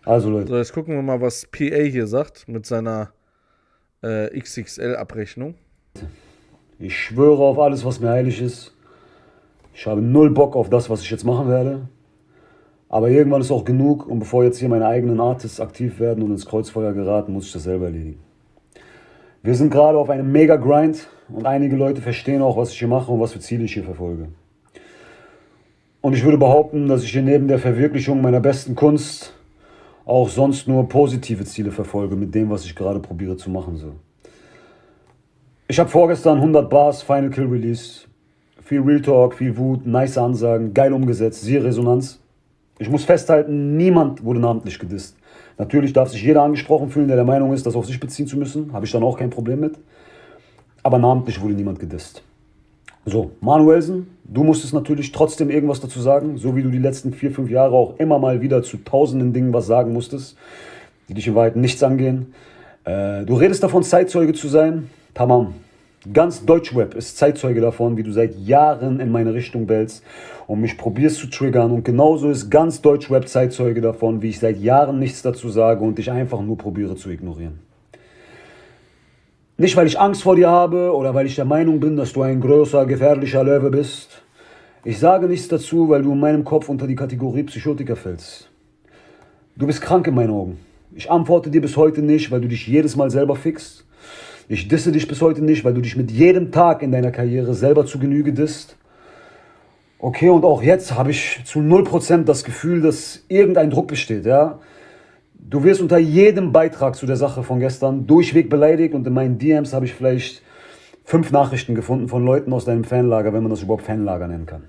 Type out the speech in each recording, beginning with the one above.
Also Leute, So, jetzt gucken wir mal, was PA hier sagt mit seiner XXL-Abrechnung. ich schwöre auf alles, was mir heilig ist. Ich habe null Bock auf das, was ich jetzt machen werde. Aber irgendwann ist auch genug und bevor jetzt hier meine eigenen Artists aktiv werden und ins Kreuzfeuer geraten, muss ich das selber erledigen. Wir sind gerade auf einem Mega-Grind und einige Leute verstehen auch, was ich hier mache und was für Ziele ich hier verfolge. Und ich würde behaupten, dass ich hier neben der Verwirklichung meiner besten Kunst auch sonst nur positive Ziele verfolge mit dem, was ich gerade probiere zu machen. So. Ich habe vorgestern 100 Bars Final Kill Release. Viel Real Talk, viel Wut, nice Ansagen, geil umgesetzt, siehe Resonanz. Ich muss festhalten, niemand wurde namentlich gedisst. Natürlich darf sich jeder angesprochen fühlen, der der Meinung ist, das auf sich beziehen zu müssen. Habe ich dann auch kein Problem mit. Aber namentlich wurde niemand gedisst. So, Manuelsen, du musstest natürlich trotzdem irgendwas dazu sagen, so wie du die letzten 4, 5 Jahre auch immer mal wieder zu tausenden Dingen was sagen musstest, die dich in Wahrheit nichts angehen. Du redest davon, Zeitzeuge zu sein. Tamam. Ganz Deutschrap ist Zeitzeuge davon, wie du seit Jahren in meine Richtung bellst und mich probierst zu triggern. Und genauso ist ganz Deutschrap Zeitzeuge davon, wie ich seit Jahren nichts dazu sage und dich einfach nur probiere zu ignorieren. Nicht, weil ich Angst vor dir habe oder weil ich der Meinung bin, dass du ein großer, gefährlicher Löwe bist. Ich sage nichts dazu, weil du in meinem Kopf unter die Kategorie Psychotiker fällst. Du bist krank in meinen Augen. Ich antworte dir bis heute nicht, weil du dich jedes Mal selber fixst. Ich disse dich bis heute nicht, weil du dich mit jedem Tag in deiner Karriere selber zu Genüge disst. Okay, und auch jetzt habe ich zu 0% das Gefühl, dass irgendein Druck besteht, ja. Du wirst unter jedem Beitrag zu der Sache von gestern durchweg beleidigt und in meinen DMs habe ich vielleicht 5 Nachrichten gefunden von Leuten aus deinem Fanlager, wenn man das überhaupt Fanlager nennen kann.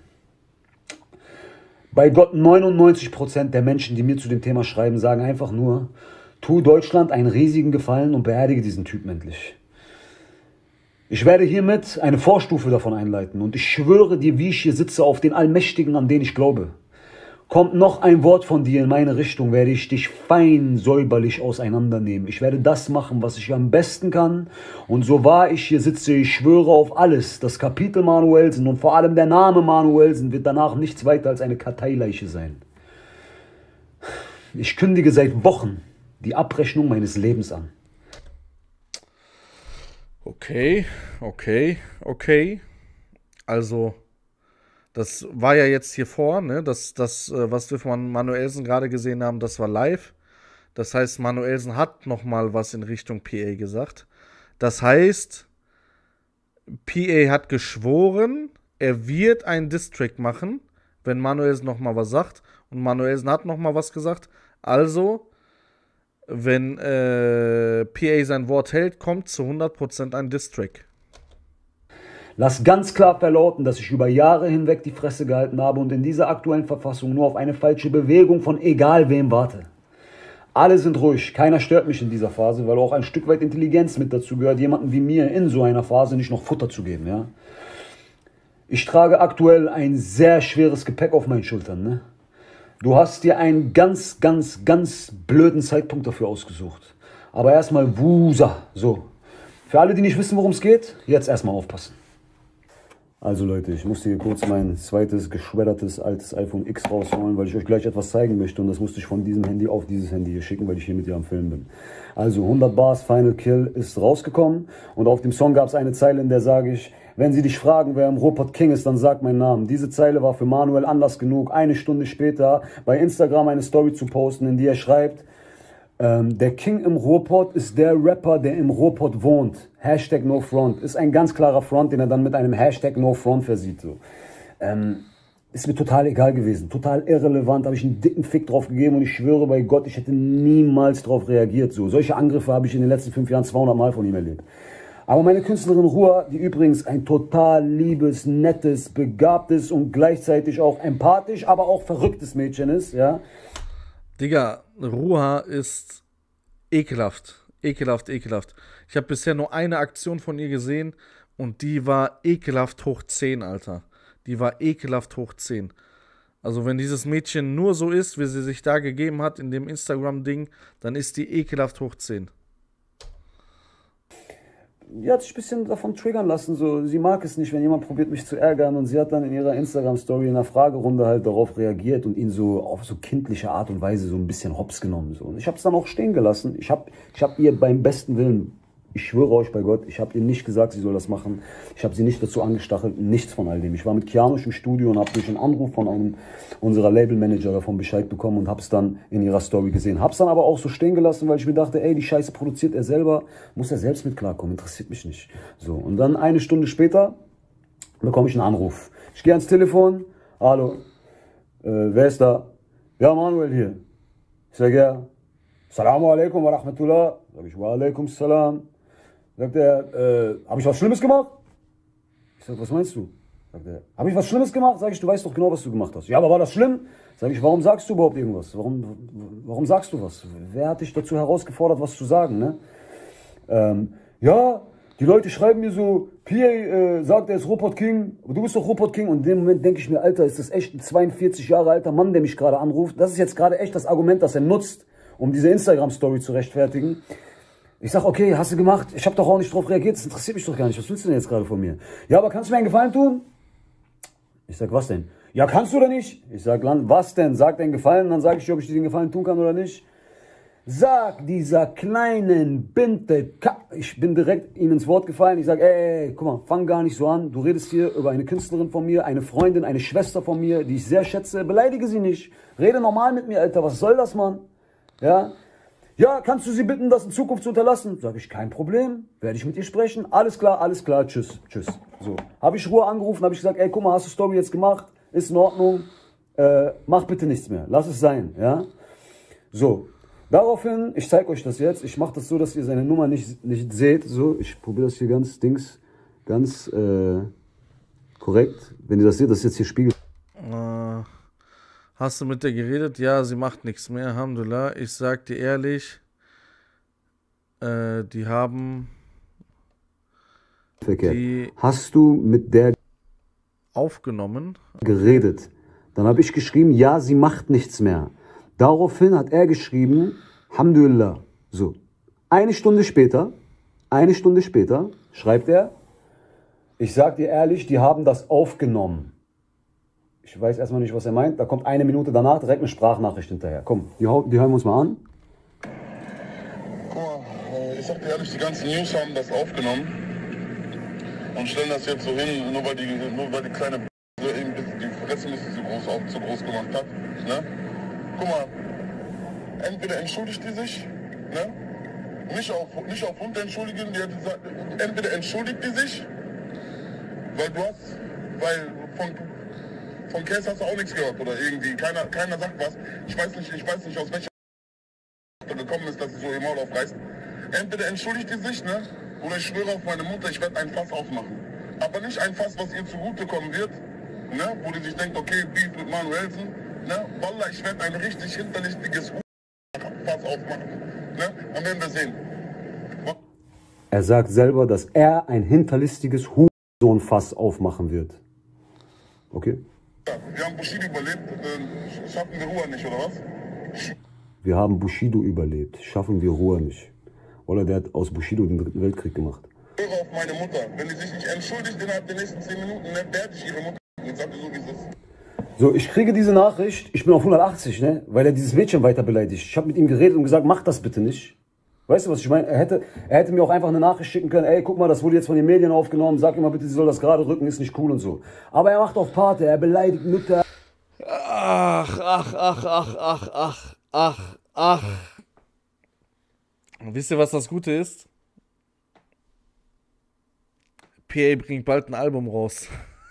Bei Gott 99% der Menschen, die mir zu dem Thema schreiben, sagen einfach nur, tu Deutschland einen riesigen Gefallen und beerdige diesen Typen endlich. Ich werde hiermit eine Vorstufe davon einleiten und ich schwöre dir, wie ich hier sitze, auf den Allmächtigen, an den ich glaube. Kommt noch ein Wort von dir in meine Richtung, werde ich dich fein säuberlich auseinandernehmen. Ich werde das machen, was ich am besten kann. Und so wahr ich hier sitze, ich schwöre auf alles. Das Kapitel Manuelsen und vor allem der Name Manuelsen wird danach nichts weiter als eine Karteileiche sein. Ich kündige seit Wochen die Abrechnung meines Lebens an. Okay, okay, okay. Also, das war ja jetzt hier vor, ne? Was wir von Manuelsen gerade gesehen haben, das war live. Das heißt, Manuelsen hat noch mal was in Richtung PA gesagt. Das heißt, PA hat geschworen, er wird einen Distrack machen, wenn Manuelsen noch mal was sagt. Und Manuelsen hat noch mal was gesagt. Also, wenn PA sein Wort hält, kommt zu 100% ein Distrack. Lass ganz klar verlauten, dass ich über Jahre hinweg die Fresse gehalten habe und in dieser aktuellen Verfassung nur auf eine falsche Bewegung von egal wem warte. Alle sind ruhig, keiner stört mich in dieser Phase, weil auch ein Stück weit Intelligenz mit dazu gehört, jemandem wie mir in so einer Phase nicht noch Futter zu geben, ja. Ich trage aktuell ein sehr schweres Gepäck auf meinen Schultern, ne? Du hast dir einen ganz, ganz, ganz blöden Zeitpunkt dafür ausgesucht. Aber erstmal Wusa, so. Für alle, die nicht wissen, worum es geht, jetzt erstmal aufpassen. Also Leute, ich musste hier kurz mein zweites geschreddertes altes iPhone X rausholen, weil ich euch gleich etwas zeigen möchte und das musste ich von diesem Handy auf dieses Handy hier schicken, weil ich hier mit dir am Film bin. Also 100 Bars Final Kill ist rausgekommen und auf dem Song gab es eine Zeile, in der sage ich, wenn sie dich fragen, wer im Ruhrpott King ist, dann sag meinen Namen. Diese Zeile war für Manuel Anlass genug, eine Stunde später bei Instagram eine Story zu posten, in die er schreibt, der King im Ruhrpott ist der Rapper, der im Ruhrpott wohnt. Hashtag No Front. Ist ein ganz klarer Front, den er dann mit einem Hashtag No Front versieht. So. Ist mir total egal gewesen. Total irrelevant. Habe ich einen dicken Fick drauf gegeben und ich schwöre bei Gott, ich hätte niemals drauf reagiert. So. Solche Angriffe habe ich in den letzten 5 Jahren 200 Mal von ihm erlebt. Aber meine Künstlerin Ruhr, die übrigens ein total liebes, nettes, begabtes und gleichzeitig auch empathisch, aber auch verrücktes Mädchen ist, ja. Digga, Ruha ist ekelhaft. Ekelhaft, ekelhaft. Ich habe bisher nur eine Aktion von ihr gesehen und die war ekelhaft hoch 10, Alter. Die war ekelhaft hoch 10. Also wenn dieses Mädchen nur so ist, wie sie sich da gegeben hat in dem Instagram-Ding, dann ist die ekelhaft hoch 10. die hat sich ein bisschen davon triggern lassen. So, sie mag es nicht, wenn jemand probiert, mich zu ärgern. Und sie hat dann in ihrer Instagram-Story in einer Fragerunde halt darauf reagiert und ihn so auf so kindliche Art und Weise so ein bisschen hops genommen. So. Und ich habe es dann auch stehen gelassen. Ich hab ihr beim besten Willen, ich schwöre euch bei Gott, ich habe ihr nicht gesagt, sie soll das machen. Ich habe sie nicht dazu angestachelt, nichts von all dem. Ich war mit Kianosch im Studio und habe durch einen Anruf von einem unserer Labelmanager davon Bescheid bekommen und habe es dann in ihrer Story gesehen. Habe es dann aber auch so stehen gelassen, weil ich mir dachte, ey, die Scheiße produziert er selber, muss er selbst mit klarkommen, interessiert mich nicht. So, und dann eine Stunde später bekomme ich einen Anruf. Ich gehe ans Telefon, hallo, wer ist da? Ja, Manuel hier. Ich sage, ja, Assalamu alaikum wa rahmatullah. Sag ich, wa alaikum salam. Sagt er, habe ich was Schlimmes gemacht? Ich sag, was meinst du? Sagt er, habe ich was Schlimmes gemacht? Sag ich, du weißt doch genau, was du gemacht hast. Ja, aber war das schlimm? Sag ich, warum sagst du überhaupt irgendwas? Warum sagst du was? Wer hat dich dazu herausgefordert, was zu sagen, ne? Ja, die Leute schreiben mir so, PA sagt, er ist Ruhrpott King, aber du bist doch Ruhrpott King. Und in dem Moment denke ich mir, Alter, ist das echt ein 42 Jahre alter Mann, der mich gerade anruft? Das ist jetzt gerade echt das Argument, das er nutzt, um diese Instagram-Story zu rechtfertigen. Ich sag, okay, hast du gemacht, ich habe doch auch nicht drauf reagiert, das interessiert mich doch gar nicht, was willst du denn jetzt gerade von mir? Ja, aber kannst du mir einen Gefallen tun? Ich sag, was denn? Ja, kannst du oder nicht? Ich sag, was denn? Sag den Gefallen, dann sage ich dir, ob ich dir den Gefallen tun kann oder nicht. Sag dieser kleinen Binte, ich bin direkt ihm ins Wort gefallen, ich sag, ey, guck mal, fang gar nicht so an, du redest hier über eine Künstlerin von mir, eine Freundin, eine Schwester von mir, die ich sehr schätze, beleidige sie nicht, rede normal mit mir, Alter, was soll das, Mann? Ja? Ja, kannst du sie bitten, das in Zukunft zu unterlassen? Sag ich, kein Problem, werde ich mit ihr sprechen. Alles klar, tschüss, tschüss. So, habe ich Ruhe angerufen, habe ich gesagt, ey, guck mal, hast du Story jetzt gemacht? Ist in Ordnung, mach bitte nichts mehr, lass es sein, ja? So, daraufhin, ich zeige euch das jetzt, ich mache das so, dass ihr seine Nummer nicht seht, so, ich probiere das hier ganz korrekt. Wenn ihr das seht, das ist jetzt hier Spiegel. Hast du mit der geredet? Ja, sie macht nichts mehr, Alhamdulillah. Ich sag dir ehrlich, die haben verkehrt. Hast du mit der aufgenommen? Geredet. Dann habe ich geschrieben, ja, sie macht nichts mehr. Daraufhin hat er geschrieben, Alhamdulillah. So, eine Stunde später schreibt er, ich sag dir ehrlich, die haben das aufgenommen. Ich weiß erstmal nicht, was er meint. Da kommt eine Minute danach direkt eine Sprachnachricht hinterher. Komm, die hören wir uns mal an. Guck mal, ich sag dir ehrlich, die ganzen News haben das aufgenommen und stellen das jetzt so hin, nur weil die kleine die Fresse nicht zu groß gemacht hat. Ne? Guck mal, entweder entschuldigt die sich, ne? nicht auf Hund entschuldigen, die hat gesagt, entweder entschuldigt die sich, weil von Case hast du auch nichts gehört oder irgendwie, keiner sagt was. Ich weiß nicht aus welcher gekommen ist, dass sie so ihr Maul aufreißt. Entweder entschuldigt die sich, ne? Oder ich schwöre auf meine Mutter, ich werde ein Fass aufmachen. Aber nicht ein Fass, was ihr zugutekommen wird, ne? Wo die sich denkt, okay, Beef mit Manuelsen, ne? Wallah, ich werde ein richtig hinterlistiges Fass aufmachen. Ne? Dann werden wir sehen. Er sagt selber, dass er ein hinterlistiges Hurensohn-Fass aufmachen wird. Okay? Ja, wir haben Bushido überlebt, schaffen wir Ruhe nicht, oder was? Wir haben Bushido überlebt, schaffen wir Ruhe nicht. Oder der hat aus Bushido den Dritten Weltkrieg gemacht. Ich höre auf meine Mutter. Wenn die sich nicht entschuldigt innerhalb der nächsten 10 Minuten, dann werde ich ihre Mutter und sage so, wie es ist. So, ich kriege diese Nachricht, ich bin auf 180, ne? Weil er dieses Mädchen weiter beleidigt. Ich habe mit ihm geredet und gesagt, mach das bitte nicht. Weißt du, was ich meine? Er hätte mir auch einfach eine Nachricht schicken können, ey, guck mal, das wurde jetzt von den Medien aufgenommen, sag ihm mal bitte, sie soll das gerade rücken, ist nicht cool und so. Aber er macht auf Pate, er beleidigt Mütter. Ach. Wisst ihr, was das Gute ist? PA bringt bald ein Album raus.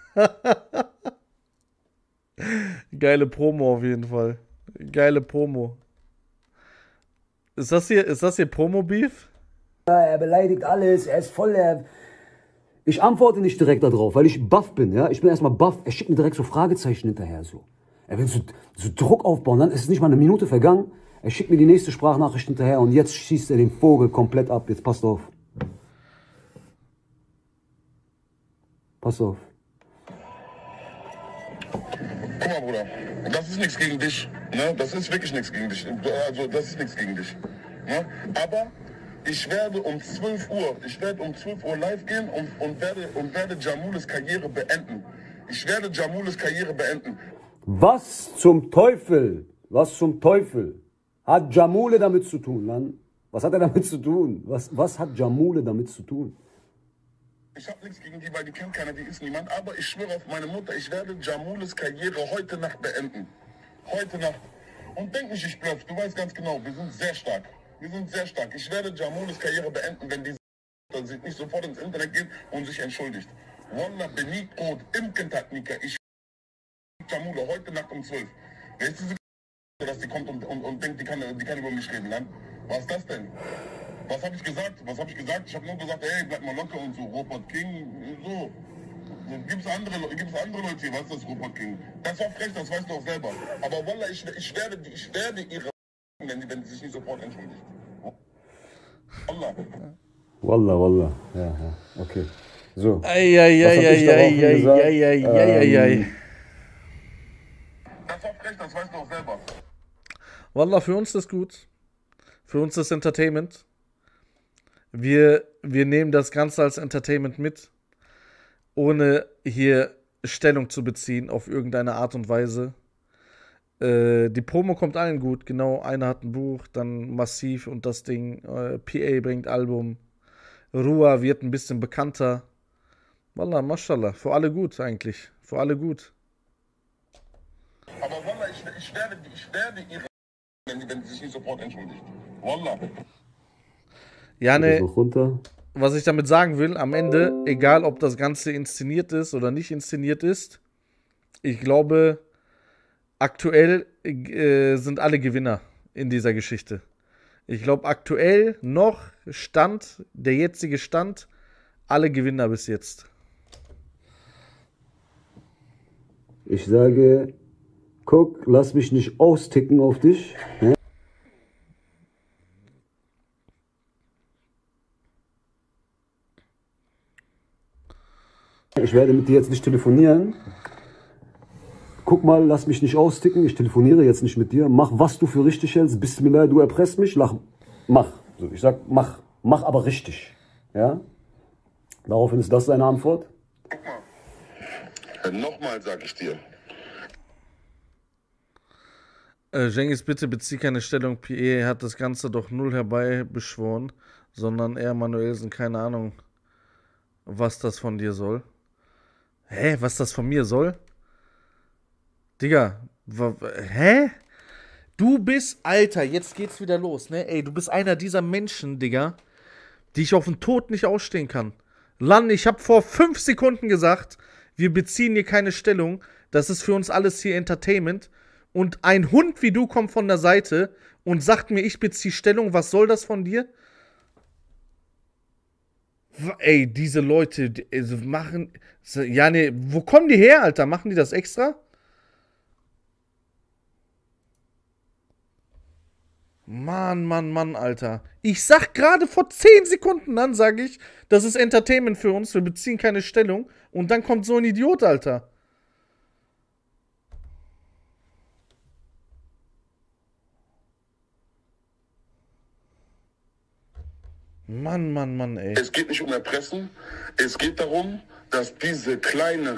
Geile Promo auf jeden Fall. Geile Promo. Ist das hier Promo-Beef? Ja, er beleidigt alles, er ist voll der... Ich antworte nicht direkt darauf, weil ich baff bin, ja. Ich bin erstmal baff, er schickt mir direkt so Fragezeichen hinterher, so. Er will so Druck aufbauen, dann ist es nicht mal eine Minute vergangen. Er schickt mir die nächste Sprachnachricht hinterher und jetzt schießt er den Vogel komplett ab. Jetzt passt auf. Pass auf. Guck mal, Bruder, das ist nichts gegen dich. Ne? Das ist wirklich nichts gegen dich. Also, das ist nichts gegen dich. Ne? Aber Ich werde um 12 Uhr live gehen und werde Jamules Karriere beenden. Ich werde Jamules Karriere beenden. Was zum Teufel? Was zum Teufel hat Jamule damit zu tun, Mann? Was hat er damit zu tun? Was hat Jamule damit zu tun? Ich habe nichts gegen die, weil die kennt keiner, die ist niemand. Aber ich schwöre auf meine Mutter, ich werde Jamules Karriere heute Nacht beenden. Heute Nacht. Und denk nicht, ich bluff. Du weißt ganz genau, wir sind sehr stark. Wir sind sehr stark. Ich werde Jamules Karriere beenden, wenn diese sich nicht sofort ins Internet geht und sich entschuldigt. Wallah, Benito, Imkentatnika, ich Jamule heute Nacht um 12. Wer ist diese dass die kommt und denkt, die kann über mich reden, ne? Was ist das denn? Was habe ich gesagt? Ich habe nur gesagt, ey, bleib mal locker und so, Robot King, so. Gibt's andere Leute hier, was ist das, Robot King? Das war frech, das weißt du auch selber. Aber Wallah, ich werde ihre wenn sie sich nicht sofort entschuldigt. Wallah. Wallah. Ja, okay. So. Das war frech, das weißt du auch selber. Wallah, für uns ist gut. Für uns ist Entertainment. Wir nehmen das Ganze als Entertainment mit, ohne hier Stellung zu beziehen auf irgendeine Art und Weise. Die Promo kommt allen gut, genau. Einer hat ein Buch, dann Massiv und das Ding. PA bringt Album. Ruah wird ein bisschen bekannter. Wallah, mashallah. Für alle gut eigentlich. Für alle gut. Aber Wallah, ich werde ihre wenn sie sich nicht sofort entschuldigt. Wallah. Ja, ne, was ich damit sagen will, am Ende, egal ob das Ganze inszeniert ist oder nicht inszeniert ist, ich glaube, aktuell sind alle Gewinner in dieser Geschichte. Ich glaube, aktuell noch der jetzige Stand, alle Gewinner bis jetzt. Ich sage, guck, lass mich nicht austicken auf dich. Ja? Ich werde mit dir jetzt nicht telefonieren. Guck mal, lass mich nicht austicken. Ich telefoniere jetzt nicht mit dir. Mach, was du für richtig hältst. Bismillah, du erpresst mich. Mach. So, ich sag, mach aber richtig. Ja? Daraufhin ist das deine Antwort? Guck mal. Nochmal sag ich dir. Jengis, bitte bezieh keine Stellung. PE hat das Ganze doch null herbeibeschworen, sondern eher Manuelsen, keine Ahnung, was das von dir soll. Hä? Was das von mir soll? Digga, hä? Du bist, Alter, jetzt geht's wieder los, ne? Ey, du bist einer dieser Menschen, Digga, die ich auf den Tod nicht ausstehen kann. Lan, ich hab vor 5 Sekunden gesagt, wir beziehen hier keine Stellung, das ist für uns alles hier Entertainment. Und ein Hund wie du kommt von der Seite und sagt mir, ich beziehe Stellung, was soll das von dir? Ey, diese Leute machen... Ja, ne, wo kommen die her, Alter? Machen die das extra? Mann, Alter. Ich sag gerade vor 10 Sekunden, dann sage ich, das ist Entertainment für uns, wir beziehen keine Stellung. Und dann kommt so ein Idiot, Alter. Mann, ey. Es geht nicht um Erpressen. Es geht darum, dass diese kleine,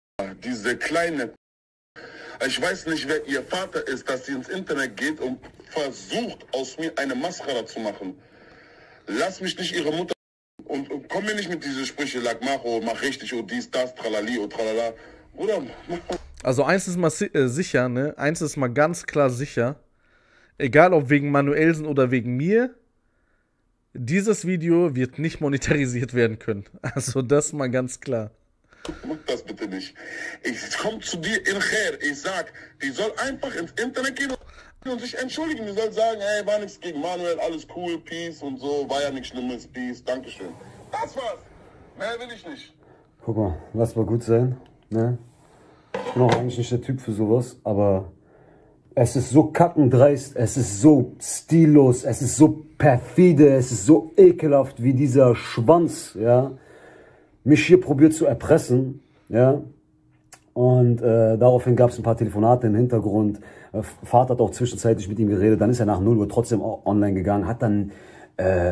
ich weiß nicht, wer ihr Vater ist, dass sie ins Internet geht und versucht, aus mir eine Mascara zu machen. Lass mich nicht ihre Mutter und komm mir nicht mit diesen Sprüche, mach richtig, und dies, das, tralali, und tralala. Bruder. Also eins ist mal sicher, ne? Eins ist mal ganz klar sicher. Egal ob wegen Manuelsen oder wegen mir, dieses Video wird nicht monetarisiert werden können. Also das mal ganz klar. Mach das bitte nicht. Ich komme zu dir in Khair. Ich sag, die soll einfach ins Internet gehen und sich entschuldigen. Die soll sagen, hey, war nichts gegen Manuel, alles cool, Peace und so, war ja nichts Schlimmes, Peace, Dankeschön. Das war's. Mehr will ich nicht. Guck mal, lass mal gut sein. Ne? Ich bin auch eigentlich nicht der Typ für sowas, aber es ist so kackendreist, es ist so stillos, es ist so perfide, es ist so ekelhaft, wie dieser Schwanz, ja, mich hier probiert zu erpressen, ja. Und daraufhin gab es ein paar Telefonate im Hintergrund. Vater hat auch zwischenzeitlich mit ihm geredet, dann ist er nach 0 Uhr trotzdem online gegangen, hat dann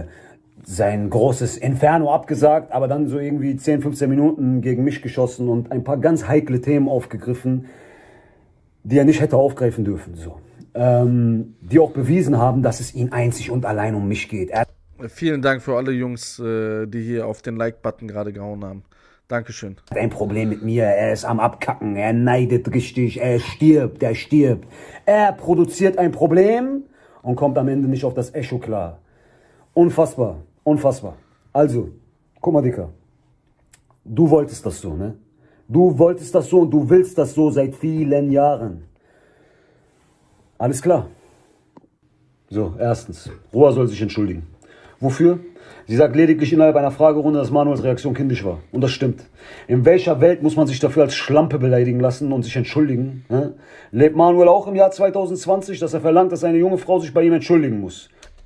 sein großes Inferno abgesagt, aber dann so irgendwie 10, 15 Minuten gegen mich geschossen und ein paar ganz heikle Themen aufgegriffen, die er nicht hätte aufgreifen dürfen. So. Die auch bewiesen haben, dass es ihn einzig und allein um mich geht. Vielen Dank für alle Jungs, die hier auf den Like-Button gerade gehauen haben. Dankeschön. Er hat ein Problem mit mir, er ist am Abkacken, er neidet richtig, er stirbt. Er produziert ein Problem und kommt am Ende nicht auf das Echo klar. Unfassbar, unfassbar. Also, guck mal, Dicker, du wolltest das so, ne? Du wolltest das so und du willst das so seit vielen Jahren. Alles klar. So, erstens, Roa soll sich entschuldigen. Wofür? Sie sagt lediglich innerhalb einer Fragerunde, dass Manuels Reaktion kindisch war. Und das stimmt. In welcher Welt muss man sich dafür als Schlampe beleidigen lassen und sich entschuldigen? Ne? Lebt Manuel auch im Jahr 2020, dass er verlangt, dass eine junge Frau sich bei ihm entschuldigen muss?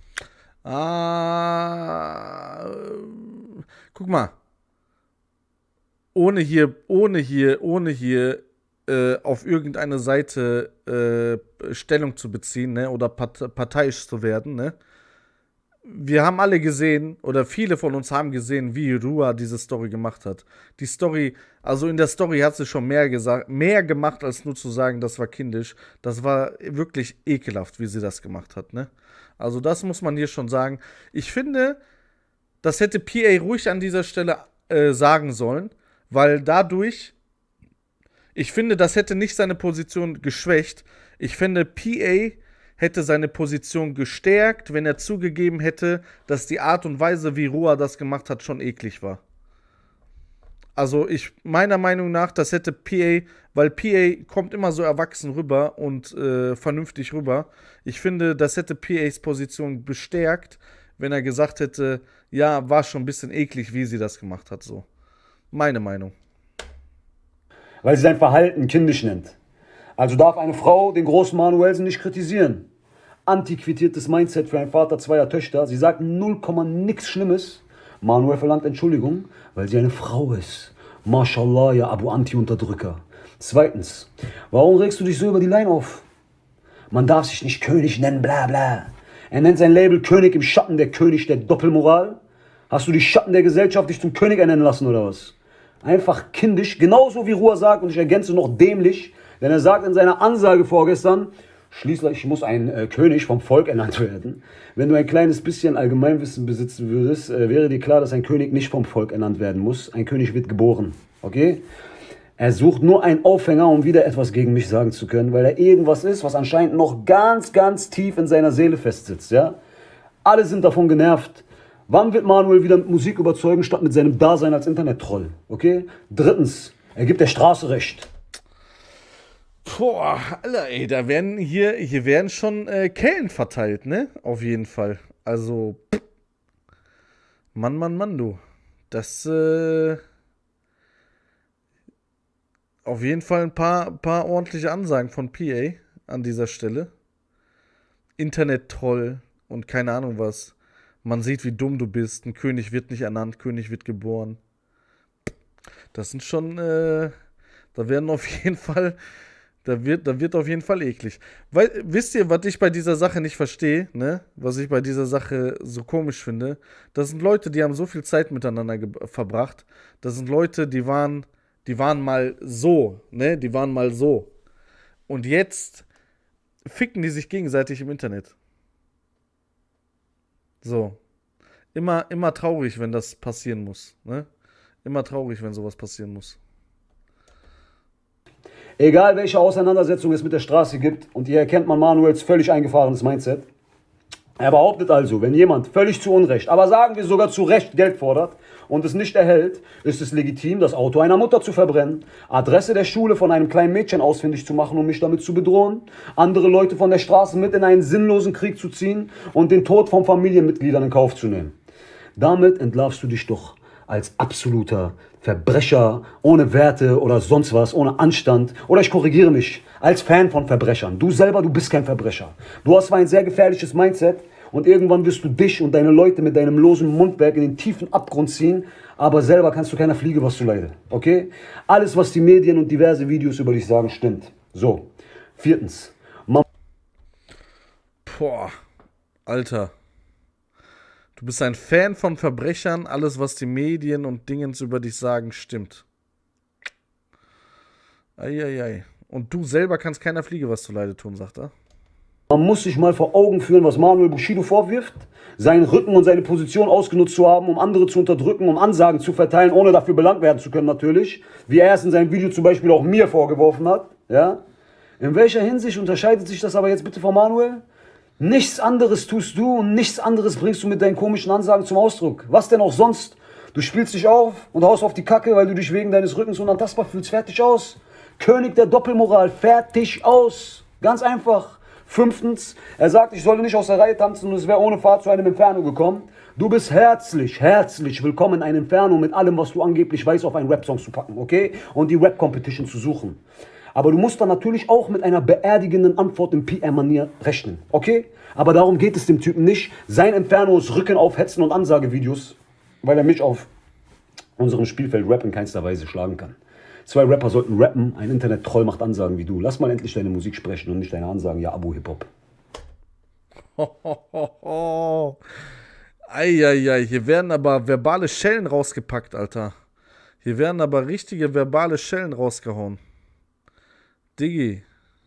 Guck mal. Ohne hier auf irgendeine Seite Stellung zu beziehen, ne, oder parteiisch zu werden, ne? Wir haben alle gesehen, oder viele von uns haben gesehen, wie Rua diese Story gemacht hat. Die Story, also in der Story hat sie schon mehr gemacht, als nur zu sagen, das war kindisch. Das war wirklich ekelhaft, wie sie das gemacht hat, ne? Also das muss man hier schon sagen. Ich finde, das hätte PA ruhig an dieser Stelle sagen sollen, weil dadurch, ich finde, das hätte nicht seine Position geschwächt. Ich finde, PA hätte seine Position gestärkt, wenn er zugegeben hätte, dass die Art und Weise, wie Rua das gemacht hat, schon eklig war. Also meiner Meinung nach, das hätte PA, weil PA kommt immer so erwachsen rüber und vernünftig rüber. Ich finde, das hätte PAs Position bestärkt, wenn er gesagt hätte, ja, war schon ein bisschen eklig, wie sie das gemacht hat, so. Meine Meinung. Weil sie sein Verhalten kindisch nennt. Also darf eine Frau den großen Manuelsen nicht kritisieren. Antiquitiertes Mindset für einen Vater zweier Töchter. Sie sagt 0, nix Schlimmes. Manuel verlangt Entschuldigung, weil sie eine Frau ist. Mashallah, ja Abu Anti-Unterdrücker. Zweitens, warum regst du dich so über die Line auf? Man darf sich nicht König nennen, bla bla. Er nennt sein Label König im Schatten, der König der Doppelmoral. Hast du die Schatten der Gesellschaft dich zum König ernennen lassen oder was? Einfach kindisch, genauso wie Rua sagt, und ich ergänze noch dämlich, denn er sagt in seiner Ansage vorgestern, schließlich muss ein König vom Volk ernannt werden. Wenn du ein kleines bisschen Allgemeinwissen besitzen würdest, wäre dir klar, dass ein König nicht vom Volk ernannt werden muss. Ein König wird geboren, okay? Er sucht nur einen Aufhänger, um wieder etwas gegen mich sagen zu können, weil er irgendwas ist, was anscheinend noch ganz, ganz tief in seiner Seele festsitzt, ja? Alle sind davon genervt. Wann wird Manuel wieder mit Musik überzeugen, statt mit seinem Dasein als Internet-Troll? Okay? Drittens, er gibt der Straße recht. Boah, Alter, ey, hier werden schon Kellen verteilt, ne? Auf jeden Fall. Also, Mann, du. Das, auf jeden Fall ein paar ordentliche Ansagen von PA an dieser Stelle. Internet-Troll und keine Ahnung was. Man sieht, wie dumm du bist. Ein König wird nicht ernannt, König wird geboren. Das sind schon, da werden auf jeden Fall, da wird auf jeden Fall eklig. Weil, wisst ihr, was ich bei dieser Sache nicht verstehe, ne? Was ich bei dieser Sache so komisch finde? Das sind Leute, die haben so viel Zeit miteinander verbracht. Das sind Leute, die waren mal so, ne? Die waren mal so. Und jetzt ficken die sich gegenseitig im Internet. So. Immer traurig, wenn das passieren muss. Ne? Immer traurig, wenn sowas passieren muss. Egal welche Auseinandersetzung es mit der Straße gibt, und hier erkennt man Manuels völlig eingefahrenes Mindset. Er behauptet also, wenn jemand völlig zu Unrecht, aber sagen wir sogar zu Recht Geld fordert und es nicht erhält, ist es legitim, das Auto einer Mutter zu verbrennen, Adresse der Schule von einem kleinen Mädchen ausfindig zu machen, um mich damit zu bedrohen, andere Leute von der Straße mit in einen sinnlosen Krieg zu ziehen und den Tod von Familienmitgliedern in Kauf zu nehmen. Damit entlarvst du dich doch als absoluter Verbrecher, ohne Werte oder sonst was, ohne Anstand. Oder ich korrigiere mich, als Fan von Verbrechern. Du selber, du bist kein Verbrecher. Du hast zwar ein sehr gefährliches Mindset und irgendwann wirst du dich und deine Leute mit deinem losen Mundwerk in den tiefen Abgrund ziehen, aber selber kannst du keiner Fliege was zuleide. Okay? Alles, was die Medien und diverse Videos über dich sagen, stimmt. So. Viertens. Boah, Alter. Du bist ein Fan von Verbrechern. Alles, was die Medien und Dingens über dich sagen, stimmt. Eieiei. Und du selber kannst keiner Fliege was zuleide tun, sagt er. Man muss sich mal vor Augen führen, was Manuel Bushido vorwirft. Seinen Rücken und seine Position ausgenutzt zu haben, um andere zu unterdrücken, um Ansagen zu verteilen, ohne dafür belangt werden zu können natürlich. Wie er es in seinem Video zum Beispiel auch mir vorgeworfen hat. Ja? In welcher Hinsicht unterscheidet sich das aber jetzt bitte von Manuel? Nichts anderes tust du und nichts anderes bringst du mit deinen komischen Ansagen zum Ausdruck. Was denn auch sonst? Du spielst dich auf und haust auf die Kacke, weil du dich wegen deines Rückens unantastbar fühlst. Fertig aus. König der Doppelmoral. Fertig aus. Ganz einfach. 5. Er sagt, ich solle nicht aus der Reihe tanzen und es wäre ohne Fahrt zu einem Inferno gekommen. Du bist herzlich willkommen in ein Inferno mit allem, was du angeblich weißt, auf einen Rap-Song zu packen, okay? Und die Rap-Competition zu suchen. Aber du musst dann natürlich auch mit einer beerdigenden Antwort in PR-Manier rechnen, okay? Aber darum geht es dem Typen nicht. Sein Inferno ist Rücken aufhetzen und Ansagevideos, weil er mich auf unserem Spielfeld Rap in keinster Weise schlagen kann. 2 Rapper sollten rappen, ein Internet-Troll macht Ansagen wie du. Lass mal endlich deine Musik sprechen und nicht deine Ansagen, ja, Abo-Hip-Hop. Eieiei, hier werden aber verbale Schellen rausgepackt, Alter. Hier werden aber richtige verbale Schellen rausgehauen. Diggi.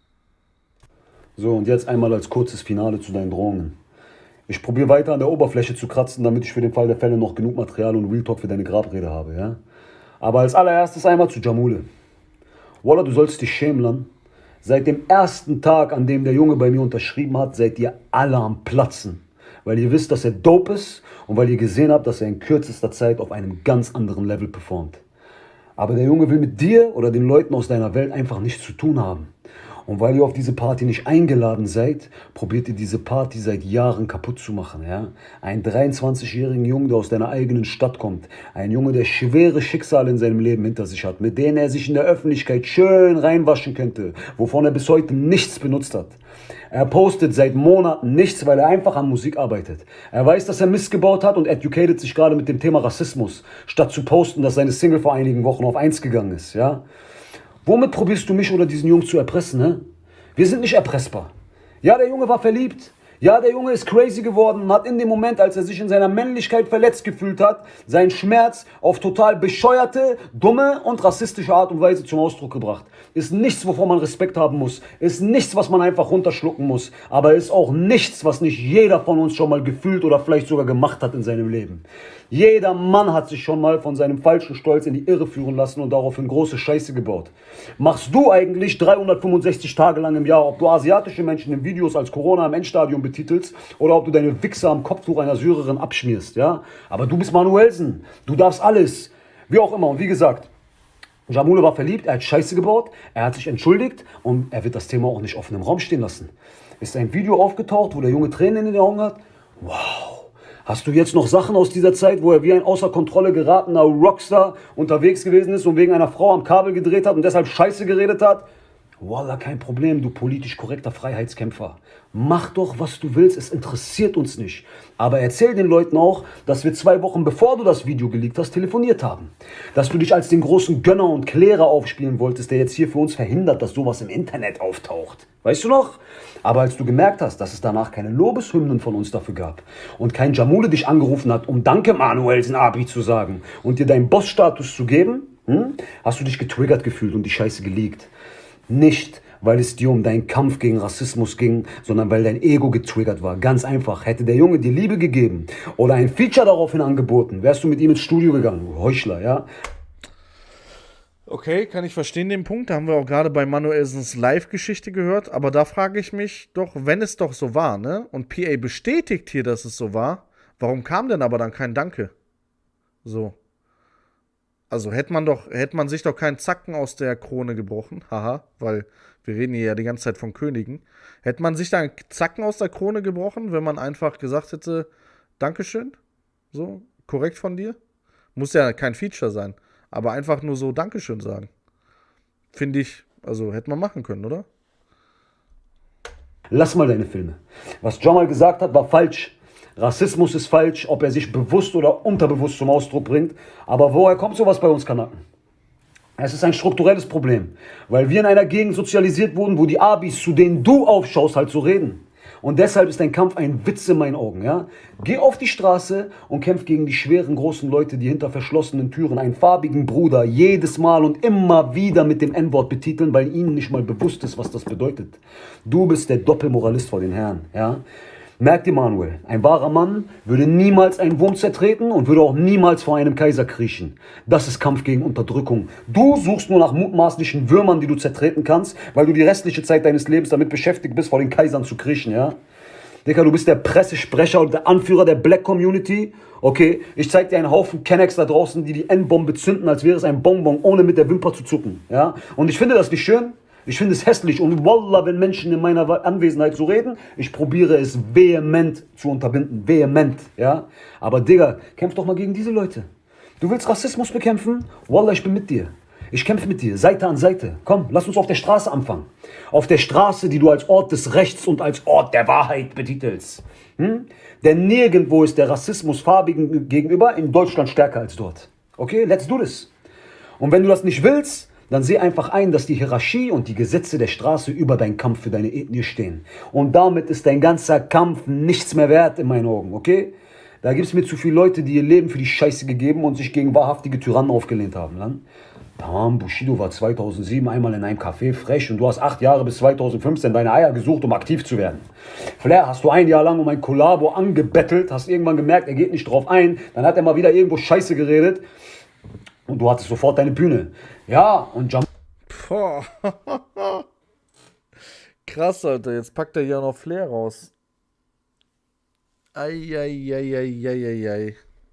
So, und jetzt einmal als kurzes Finale zu deinen Drohungen. Ich probiere weiter an der Oberfläche zu kratzen, damit ich für den Fall der Fälle noch genug Material und Real Talk für deine Grabrede habe, ja? Aber als allererstes einmal zu Jamule. Wallah, du sollst dich schämen, Lan. Seit dem ersten Tag, an dem der Junge bei mir unterschrieben hat, seid ihr alle am Platzen. Weil ihr wisst, dass er dope ist und weil ihr gesehen habt, dass er in kürzester Zeit auf einem ganz anderen Level performt. Aber der Junge will mit dir oder den Leuten aus deiner Welt einfach nichts zu tun haben. Und weil ihr auf diese Party nicht eingeladen seid, probiert ihr diese Party seit Jahren kaputt zu machen. Ja? Ein 23-jährigen Jungen, der aus deiner eigenen Stadt kommt. Ein Junge, der schwere Schicksale in seinem Leben hinter sich hat, mit denen er sich in der Öffentlichkeit schön reinwaschen könnte, wovon er bis heute nichts benutzt hat. Er postet seit Monaten nichts, weil er einfach an Musik arbeitet. Er weiß, dass er Mist gebaut hat und educated sich gerade mit dem Thema Rassismus, statt zu posten, dass seine Single vor einigen Wochen auf 1 gegangen ist. Ja? Womit probierst du mich oder diesen Jungen zu erpressen, ne? Wir sind nicht erpressbar. Ja, der Junge war verliebt. Ja, der Junge ist crazy geworden und hat in dem Moment, als er sich in seiner Männlichkeit verletzt gefühlt hat, seinen Schmerz auf total bescheuerte, dumme und rassistische Art und Weise zum Ausdruck gebracht. Ist nichts, wovon man Respekt haben muss. Ist nichts, was man einfach runterschlucken muss. Aber ist auch nichts, was nicht jeder von uns schon mal gefühlt oder vielleicht sogar gemacht hat in seinem Leben. Jeder Mann hat sich schon mal von seinem falschen Stolz in die Irre führen lassen und daraufhin große Scheiße gebaut. Machst du eigentlich 365 Tage lang im Jahr, ob du asiatische Menschen in Videos als Corona im Endstadium betitelst oder ob du deine Wichser am Kopftuch einer Syrerin abschmierst, ja? Aber du bist Manuelsen, du darfst alles. Wie auch immer, und wie gesagt, Jamule war verliebt, er hat Scheiße gebaut, er hat sich entschuldigt und er wird das Thema auch nicht offen im Raum stehen lassen. Ist ein Video aufgetaucht, wo der Junge Tränen in den Augen hat? Wow. Hast du jetzt noch Sachen aus dieser Zeit, wo er wie ein außer Kontrolle geratener Rockstar unterwegs gewesen ist und wegen einer Frau am Kabel gedreht hat und deshalb Scheiße geredet hat? Wallah, kein Problem, du politisch korrekter Freiheitskämpfer. Mach doch, was du willst, es interessiert uns nicht. Aber erzähl den Leuten auch, dass wir 2 Wochen bevor du das Video geleakt hast, telefoniert haben. Dass du dich als den großen Gönner und Klärer aufspielen wolltest, der jetzt hier für uns verhindert, dass sowas im Internet auftaucht. Weißt du noch? Aber als du gemerkt hast, dass es danach keine Lobeshymnen von uns dafür gab und kein Jamule dich angerufen hat, um Danke Manuelsen Abi zu sagen und dir deinen Bossstatus zu geben, hast du dich getriggert gefühlt und die Scheiße geleakt. Nicht, weil es dir um deinen Kampf gegen Rassismus ging, sondern weil dein Ego getriggert war. Ganz einfach. Hätte der Junge dir Liebe gegeben oder ein Feature daraufhin angeboten, wärst du mit ihm ins Studio gegangen. Du Heuchler, ja? Okay, kann ich verstehen den Punkt. Da haben wir auch gerade bei Manuelsens Live-Geschichte gehört. Aber da frage ich mich doch, wenn es doch so war, ne? Und PA bestätigt hier, dass es so war, warum kam denn aber dann kein Danke? So. Also hätte man sich doch keinen Zacken aus der Krone gebrochen. Haha, weil wir reden hier ja die ganze Zeit von Königen. Hätte man sich da einen Zacken aus der Krone gebrochen, wenn man einfach gesagt hätte, Dankeschön? So, korrekt von dir? Muss ja kein Feature sein. Aber einfach nur so Dankeschön sagen. Finde ich, also hätte man machen können, oder? Lass mal deine Filme. Was Jamal gesagt hat, war falsch. Rassismus ist falsch, ob er sich bewusst oder unterbewusst zum Ausdruck bringt. Aber woher kommt sowas bei uns Kanaken? Es ist ein strukturelles Problem, weil wir in einer Gegend sozialisiert wurden, wo die Abis, zu denen du aufschaust, halt so reden. Und deshalb ist dein Kampf ein Witz in meinen Augen, ja? Geh auf die Straße und kämpf gegen die schweren, großen Leute, die hinter verschlossenen Türen einen farbigen Bruder jedes Mal und immer wieder mit dem N-Wort betiteln, weil ihnen nicht mal bewusst ist, was das bedeutet. Du bist der Doppelmoralist vor den Herren, ja? Merk dir, Manuel, ein wahrer Mann würde niemals einen Wurm zertreten und würde auch niemals vor einem Kaiser kriechen. Das ist Kampf gegen Unterdrückung. Du suchst nur nach mutmaßlichen Würmern, die du zertreten kannst, weil du die restliche Zeit deines Lebens damit beschäftigt bist, vor den Kaisern zu kriechen, ja? Digga, du bist der Pressesprecher und der Anführer der Black Community. Okay, ich zeig dir einen Haufen Kennex da draußen, die die N-Bombe zünden, als wäre es ein Bonbon, ohne mit der Wimper zu zucken, ja? Und ich finde das nicht schön. Ich finde es hässlich und wallah, wenn Menschen in meiner Anwesenheit so reden, ich probiere es vehement zu unterbinden, vehement, ja. Aber Digga, kämpf doch mal gegen diese Leute. Du willst Rassismus bekämpfen? Wallah, ich bin mit dir. Ich kämpfe mit dir, Seite an Seite. Komm, lass uns auf der Straße anfangen. Auf der Straße, die du als Ort des Rechts und als Ort der Wahrheit betitelst. Denn nirgendwo ist der Rassismus Farbigen gegenüber in Deutschland stärker als dort. Okay, let's do this. Und wenn du das nicht willst, dann seh einfach ein, dass die Hierarchie und die Gesetze der Straße über deinen Kampf für deine Ethnie stehen. Und damit ist dein ganzer Kampf nichts mehr wert in meinen Augen, okay? Da gibt es mir zu viele Leute, die ihr Leben für die Scheiße gegeben und sich gegen wahrhaftige Tyrannen aufgelehnt haben. Dann. Tamam, Bushido war 2007 einmal in einem Café frech und du hast 8 Jahre bis 2015 deine Eier gesucht, um aktiv zu werden. Flair hast du 1 Jahr lang um ein Kollabo angebettelt, hast irgendwann gemerkt, er geht nicht drauf ein, dann hat er mal wieder irgendwo Scheiße geredet und du hattest sofort deine Bühne. Ja, und Boah. Krass, Alter. Jetzt packt er ja noch Flair raus. Eieieiei.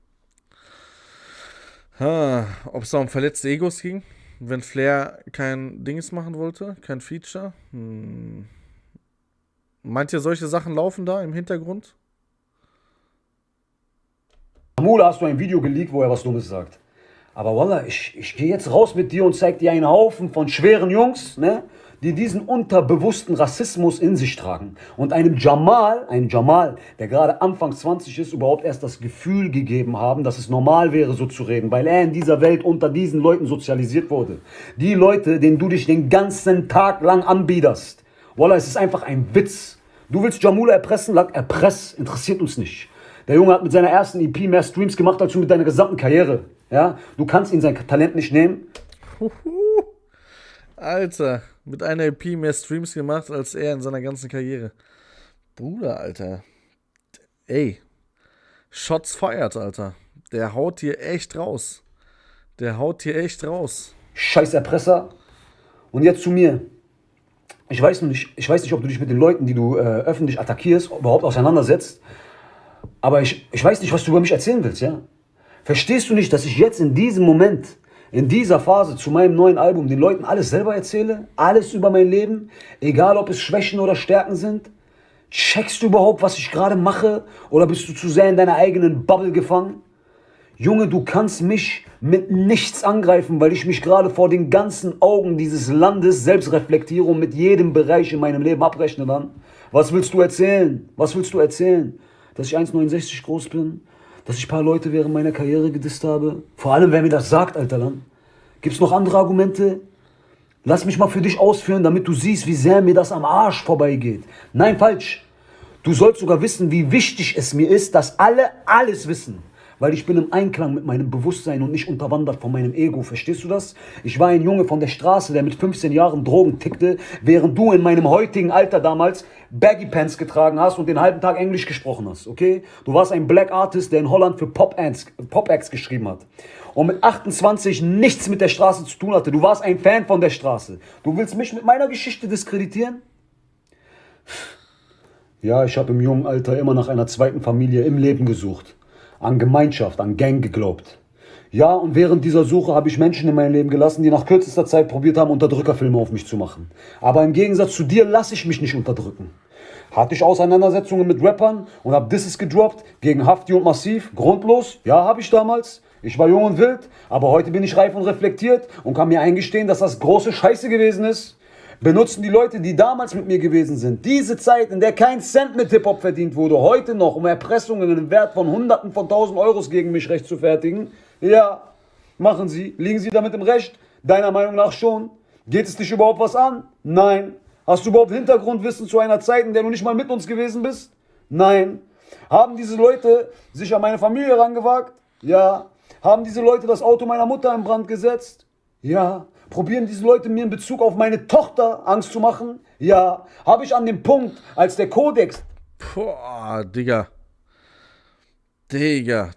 Ob es da um verletzte Egos ging? Wenn Flair kein Dings machen wollte? Kein Feature? Meint ihr, solche Sachen laufen da im Hintergrund? Jamula hast du ein Video geleakt, wo er was Dummes sagt. Aber Wallah, ich gehe jetzt raus mit dir und zeig dir einen Haufen von schweren Jungs, ne, die diesen unterbewussten Rassismus in sich tragen. Und einem Jamal, der gerade Anfang 20 ist, überhaupt erst das Gefühl gegeben haben, dass es normal wäre, so zu reden, weil er in dieser Welt unter diesen Leuten sozialisiert wurde. Die Leute, denen du dich den ganzen Tag lang anbiederst. Wallah, es ist einfach ein Witz. Du willst Jamula erpressen? Erpress, interessiert uns nicht. Der Junge hat mit seiner ersten EP mehr Streams gemacht, als du mit deiner gesamten Karriere. Ja? Du kannst ihn sein Talent nicht nehmen. Alter, mit einer EP mehr Streams gemacht, als er in seiner ganzen Karriere. Bruder, Alter. Ey, Shots fired, Alter. Der haut hier echt raus. Scheiß Erpresser. Und jetzt zu mir. Ich weiß nicht, ob du dich mit den Leuten, die du öffentlich attackierst, überhaupt auseinandersetzt. Aber ich weiß nicht, was du über mich erzählen willst, ja? Verstehst du nicht, dass ich jetzt in diesem Moment, in dieser Phase zu meinem neuen Album den Leuten alles selber erzähle? Alles über mein Leben? Egal, ob es Schwächen oder Stärken sind? Checkst du überhaupt, was ich gerade mache? Oder bist du zu sehr in deiner eigenen Bubble gefangen? Junge, du kannst mich mit nichts angreifen, weil ich mich gerade vor den ganzen Augen dieses Landes selbst reflektiere und mit jedem Bereich in meinem Leben abrechne dann. Was willst du erzählen? Dass ich 1,69 groß bin? Dass ich ein paar Leute während meiner Karriere gedisst habe? Vor allem, wer mir das sagt, Alter Land. Gibt's noch andere Argumente? Lass mich mal für dich ausführen, damit du siehst, wie sehr mir das am Arsch vorbeigeht. Nein, falsch. Du sollst sogar wissen, wie wichtig es mir ist, dass alle alles wissen. Weil ich bin im Einklang mit meinem Bewusstsein und nicht unterwandert von meinem Ego. Verstehst du das? Ich war ein Junge von der Straße, der mit 15 Jahren Drogen tickte, während du in meinem heutigen Alter damals Baggy Pants getragen hast und den halben Tag Englisch gesprochen hast, okay? Du warst ein Black Artist, der in Holland für Pop-Acts geschrieben hat. Und mit 28 nichts mit der Straße zu tun hatte. Du warst ein Fan von der Straße. Du willst mich mit meiner Geschichte diskreditieren? Ja, ich habe im jungen Alter immer nach einer zweiten Familie im Leben gesucht. An Gemeinschaft, an Gang geglaubt. Ja, und während dieser Suche habe ich Menschen in meinem Leben gelassen, die nach kürzester Zeit probiert haben, Unterdrückerfilme auf mich zu machen. Aber im Gegensatz zu dir lasse ich mich nicht unterdrücken. Hatte ich Auseinandersetzungen mit Rappern und habe Disses gedroppt gegen Hafti und Massiv? Grundlos? Ja, habe ich damals. Ich war jung und wild, aber heute bin ich reif und reflektiert und kann mir eingestehen, dass das große Scheiße gewesen ist. Benutzen die Leute, die damals mit mir gewesen sind, diese Zeit, in der kein Cent mit Hip-Hop verdient wurde, heute noch, um Erpressungen im Wert von Hunderten von 1000 Euros gegen mich rechtfertigen? Ja, machen sie. Liegen sie damit im Recht? Deiner Meinung nach schon? Geht es dich überhaupt was an? Nein. Hast du überhaupt Hintergrundwissen zu einer Zeit, in der du nicht mal mit uns gewesen bist? Nein. Haben diese Leute sich an meine Familie rangewagt? Ja. Haben diese Leute das Auto meiner Mutter in Brand gesetzt? Ja. Probieren diese Leute mir in Bezug auf meine Tochter Angst zu machen? Ja. Habe ich an dem Punkt, als der Kodex... Boah, Digga. Digga.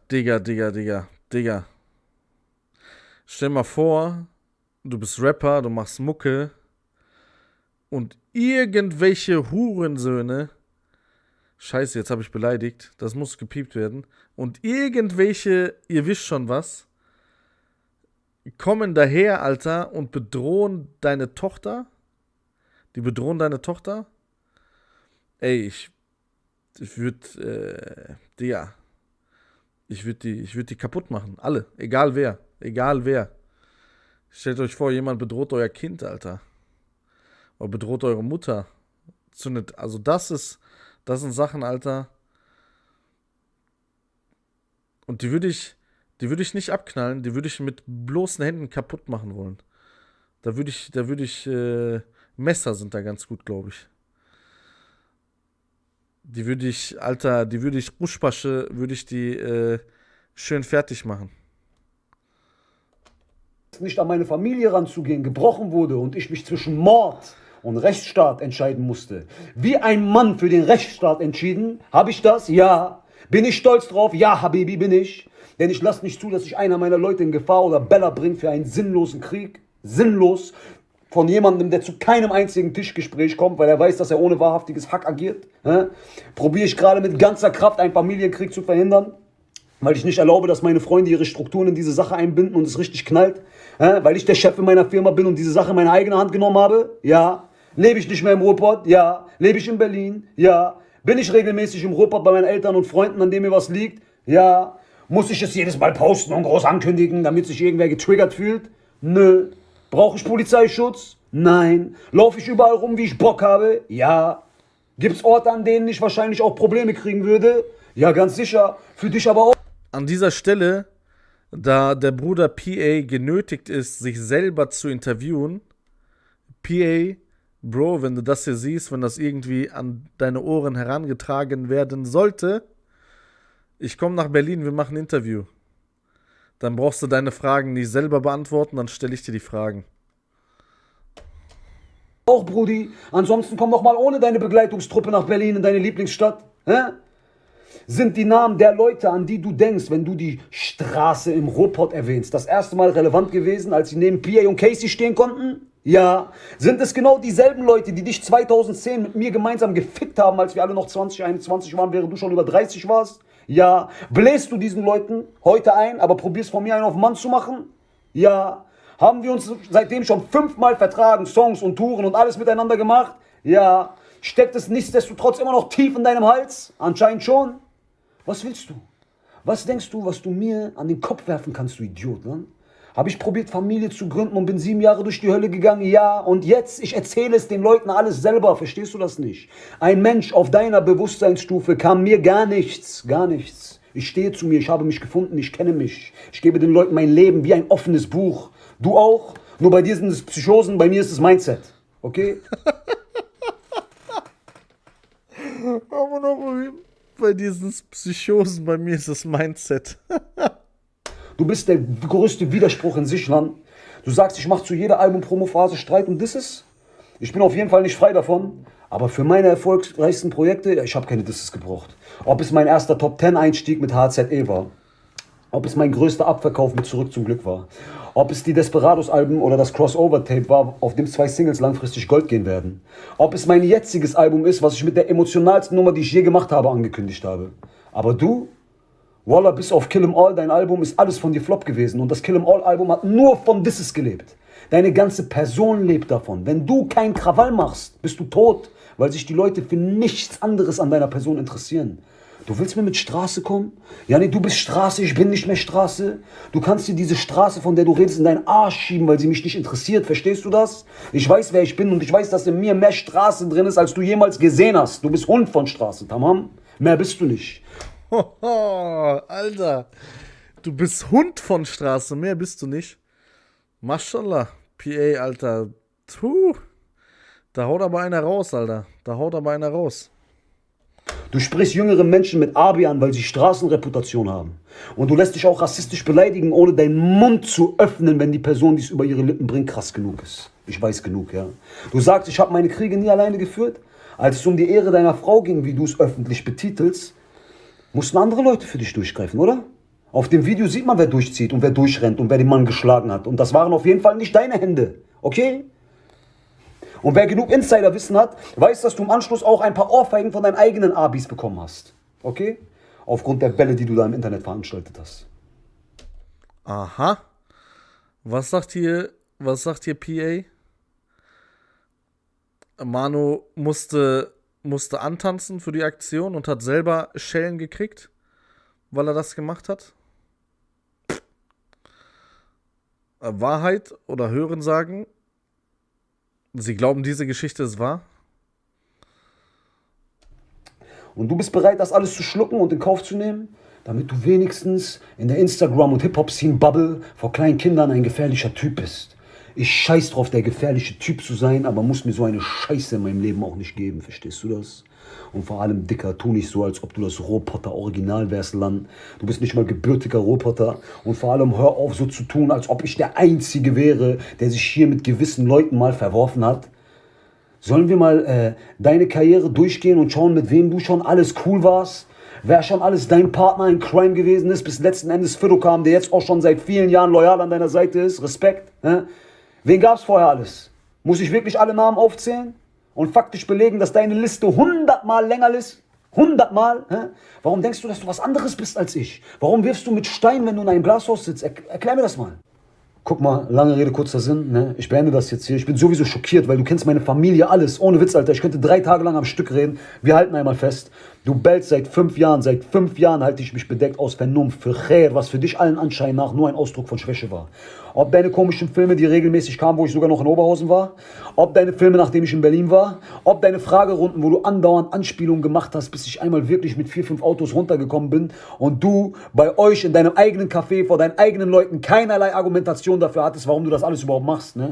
Stell mal vor, du bist Rapper, du machst Mucke und irgendwelche Hurensöhne, scheiße, jetzt habe ich beleidigt, das muss gepiept werden, und irgendwelche, ihr wisst schon was, kommen daher, Alter, und bedrohen deine Tochter. Die bedrohen deine Tochter. Ey, ich würde, Digga, ich würde die kaputt machen. Alle, egal wer. Stellt euch vor, jemand bedroht euer Kind, Alter. Oder bedroht eure Mutter. Also das sind Sachen, Alter. Und die würde ich nicht abknallen, die würde ich mit bloßen Händen kaputt machen wollen. Da würde ich, Messer sind da ganz gut, glaube ich. Die würde ich, Ruschpasche, würde ich die schön fertig machen. nicht an meine Familie ranzugehen, gebrochen wurde und ich mich zwischen Mord und Rechtsstaat entscheiden musste. Wie ein Mann für den Rechtsstaat entschieden. Habe ich das? Ja. Bin ich stolz drauf? Ja, Habibi, bin ich. Denn ich lasse nicht zu, dass sich einer meiner Leute in Gefahr oder Bella bringt für einen sinnlosen Krieg. Sinnlos. Von jemandem, der zu keinem einzigen Tischgespräch kommt, weil er weiß, dass er ohne wahrhaftiges Hack agiert. Probiere ich gerade mit ganzer Kraft einen Familienkrieg zu verhindern, weil ich nicht erlaube, dass meine Freunde ihre Strukturen in diese Sache einbinden und es richtig knallt. Weil ich der Chef in meiner Firma bin und diese Sache in meine eigene Hand genommen habe. Ja. Lebe ich nicht mehr im Ruhrpott? Ja. Lebe ich in Berlin? Ja. Bin ich regelmäßig im Ruhrpott bei meinen Eltern und Freunden, an denen mir was liegt? Ja. Muss ich es jedes Mal posten und groß ankündigen, damit sich irgendwer getriggert fühlt? Nö. Brauche ich Polizeischutz? Nein. Laufe ich überall rum, wie ich Bock habe? Ja. Gibt's Orte, an denen ich wahrscheinlich auch Probleme kriegen würde? Ja, ganz sicher. Für dich aber auch. An dieser Stelle, da der Bruder PA genötigt ist, sich selber zu interviewen, PA, Bro, wenn du das hier siehst, wenn das irgendwie an deine Ohren herangetragen werden sollte, ich komme nach Berlin, wir machen ein Interview. Dann brauchst du deine Fragen nicht selber beantworten, dann stelle ich dir die Fragen. Auch, Brudi. Ansonsten komm doch mal ohne deine Begleitungstruppe nach Berlin in deine Lieblingsstadt. Sind die Namen der Leute, an die du denkst, wenn du die Straße im Ruhrpott erwähnst, das erste Mal relevant gewesen, als sie neben PA und Casey stehen konnten? Ja. Sind es genau dieselben Leute, die dich 2010 mit mir gemeinsam gefickt haben, als wir alle noch 20, 21 waren, während du schon über 30 warst? Ja. Bläst du diesen Leuten heute ein, aber probierst von mir einen auf Mann zu machen? Ja. Haben wir uns seitdem schon 5-mal vertragen, Songs und Touren und alles miteinander gemacht? Ja. Steckt es nichtsdestotrotz immer noch tief in deinem Hals? Anscheinend schon. Was willst du? Was denkst du, was du mir an den Kopf werfen kannst, du Idiot? Ne? Habe ich probiert, Familie zu gründen und bin 7 Jahre durch die Hölle gegangen? Ja. Und jetzt, ich erzähle es den Leuten alles selber. Verstehst du das nicht? Ein Mensch auf deiner Bewusstseinsstufe kann mir gar nichts. Gar nichts. Ich stehe zu mir, ich habe mich gefunden, ich kenne mich. Ich gebe den Leuten mein Leben wie ein offenes Buch. Du auch? Nur bei dir sind es Psychosen, bei mir ist es Mindset. Okay? Aber noch bei diesen Psychosen, bei mir ist es Mindset. Du bist der größte Widerspruch in sich, Mann. Du sagst, ich mache zu jeder Album-Promo-Phase Streit und Disses. Ich bin auf jeden Fall nicht frei davon. Aber für meine erfolgreichsten Projekte, ich habe keine Disses gebraucht. Ob es mein erster Top-10-Einstieg mit HZE war. Ob es mein größter Abverkauf mit Zurück zum Glück war. Ob es die Desperados-Alben oder das Crossover-Tape war, auf dem 2 Singles langfristig Gold gehen werden. Ob es mein jetziges Album ist, was ich mit der emotionalsten Nummer, die ich je gemacht habe, angekündigt habe. Aber du, Wallah, bis auf Kill 'Em All, dein Album ist alles von dir Flop gewesen. Und das Kill 'Em All Album hat nur von Disses gelebt. Deine ganze Person lebt davon. Wenn du keinen Krawall machst, bist du tot, weil sich die Leute für nichts anderes an deiner Person interessieren. Du willst mir mit Straße kommen? Ja, nee, du bist Straße, ich bin nicht mehr Straße. Du kannst dir diese Straße, von der du redest, in deinen Arsch schieben, weil sie mich nicht interessiert. Verstehst du das? Ich weiß, wer ich bin und ich weiß, dass in mir mehr Straße drin ist, als du jemals gesehen hast. Du bist Hund von Straße, tamam? Mehr bist du nicht. Alter, du bist Hund von Straße, mehr bist du nicht. Maschallah, PA, Alter. Da haut aber einer raus, Alter. Da haut aber einer raus. Du sprichst jüngere Menschen mit Abi an, weil sie Straßenreputation haben. Und du lässt dich auch rassistisch beleidigen, ohne deinen Mund zu öffnen, wenn die Person, die es über ihre Lippen bringt, krass genug ist. Ich weiß genug, ja. Du sagst, ich habe meine Kriege nie alleine geführt. Als es um die Ehre deiner Frau ging, wie du es öffentlich betitelst, mussten andere Leute für dich durchgreifen, oder? Auf dem Video sieht man, wer durchzieht und wer durchrennt und wer den Mann geschlagen hat. Und das waren auf jeden Fall nicht deine Hände, okay? Und wer genug Insiderwissen hat, weiß, dass du im Anschluss auch ein paar Ohrfeigen von deinen eigenen Abis bekommen hast. Okay? Aufgrund der Bälle, die du da im Internet veranstaltet hast. Aha. Was sagt hier PA? Manu musste antanzen für die Aktion und hat selber Schellen gekriegt, weil er das gemacht hat. Wahrheit oder Hörensagen? Sie glauben, diese Geschichte ist wahr? Und du bist bereit, das alles zu schlucken und in Kauf zu nehmen, damit du wenigstens in der Instagram- und Hip-Hop-Scene-Bubble vor kleinen Kindern ein gefährlicher Typ bist. Ich scheiß drauf, der gefährliche Typ zu sein, aber muss mir so eine Scheiße in meinem Leben auch nicht geben, verstehst du das? Und vor allem, Dicker, tu nicht so, als ob du das Rohpotter-Original wärst, Land. Du bist nicht mal gebürtiger Rohpotter. Und vor allem, hör auf, so zu tun, als ob ich der Einzige wäre, der sich hier mit gewissen Leuten mal verworfen hat. Sollen wir mal deine Karriere durchgehen und schauen, mit wem du schon alles cool warst? Wer schon alles dein Partner in Crime gewesen ist, bis letzten Endes Fido kam, der jetzt auch schon seit vielen Jahren loyal an deiner Seite ist. Respekt. Wen gab's vorher alles? Muss ich wirklich alle Namen aufzählen? Und faktisch belegen, dass deine Liste 100-mal länger ist? 100-mal? Warum denkst du, dass du was anderes bist als ich? Warum wirfst du mit Stein, wenn du in einem Glashaus sitzt? Erklär mir das mal. Guck mal, lange Rede, kurzer Sinn, ne? Ich beende das jetzt hier. Ich bin sowieso schockiert, weil du kennst meine Familie, alles. Ohne Witz, Alter. Ich könnte 3 Tage lang am Stück reden. Wir halten einmal fest. Du bellst seit 5 Jahren. Seit 5 Jahren halte ich mich bedeckt aus Vernunft für Khair, was für dich allen Anschein nach nur ein Ausdruck von Schwäche war. Ob deine komischen Filme, die regelmäßig kamen, wo ich sogar noch in Oberhausen war. Ob deine Filme, nachdem ich in Berlin war. Ob deine Fragerunden, wo du andauernd Anspielungen gemacht hast, bis ich einmal wirklich mit 4, 5 Autos runtergekommen bin und du bei euch in deinem eigenen Café vor deinen eigenen Leuten keinerlei Argumentation dafür hattest, warum du das alles überhaupt machst, ne?